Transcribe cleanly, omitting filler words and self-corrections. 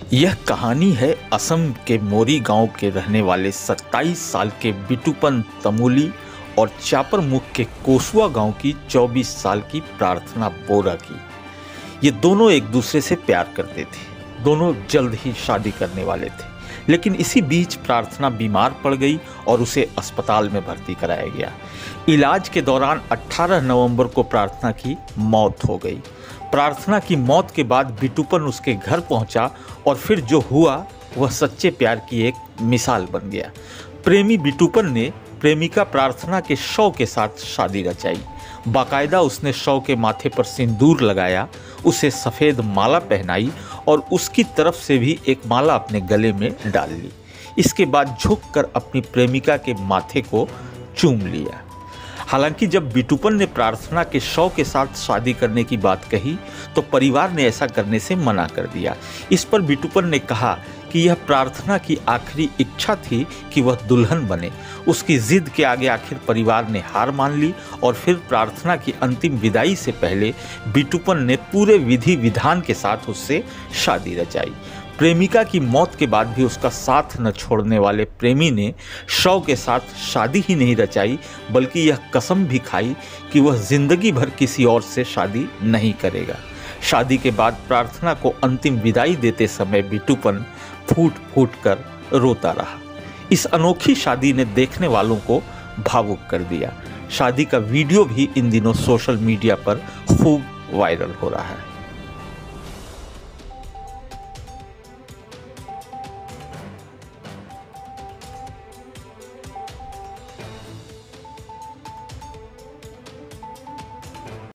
यह कहानी है असम के मोरी गांव के रहने वाले 27 साल के बिटूपन तमूली और चापरमुख के कोसुआ गांव की 24 साल की प्रार्थना बोरा की। ये दोनों एक दूसरे से प्यार करते थे। दोनों जल्द ही शादी करने वाले थे, लेकिन इसी बीच प्रार्थना बीमार पड़ गई और उसे अस्पताल में भर्ती कराया गया। इलाज के दौरान 18 नवंबर को प्रार्थना की मौत हो गई। प्रार्थना की मौत के बाद बिटूपन उसके घर पहुंचा और फिर जो हुआ वह सच्चे प्यार की एक मिसाल बन गया। प्रेमी बिटूपन ने प्रेमिका प्रार्थना के शव के साथ शादी रचाई। बाकायदा उसने शव के माथे पर सिंदूर लगाया, उसे सफ़ेद माला पहनाई और उसकी तरफ से भी एक माला अपने गले में डाल ली। इसके बाद झुककर अपनी प्रेमिका के माथे को चूम लिया। हालांकि जब बिटूपन ने प्रार्थना के शव के साथ शादी करने की बात कही तो परिवार ने ऐसा करने से मना कर दिया। इस पर बिटूपन ने कहा कि यह प्रार्थना की आखिरी इच्छा थी कि वह दुल्हन बने। उसकी जिद के आगे आखिर परिवार ने हार मान ली और फिर प्रार्थना की अंतिम विदाई से पहले बिटूपन ने पूरे विधि विधान के साथ उससे शादी रचाई। प्रेमिका की मौत के बाद भी उसका साथ न छोड़ने वाले प्रेमी ने शव के साथ शादी ही नहीं रचाई, बल्कि यह कसम भी खाई कि वह जिंदगी भर किसी और से शादी नहीं करेगा। शादी के बाद प्रार्थना को अंतिम विदाई देते समय बिटूपन फूट फूट कर रोता रहा। इस अनोखी शादी ने देखने वालों को भावुक कर दिया। शादी का वीडियो भी इन दिनों सोशल मीडिया पर खूब वायरल हो रहा है।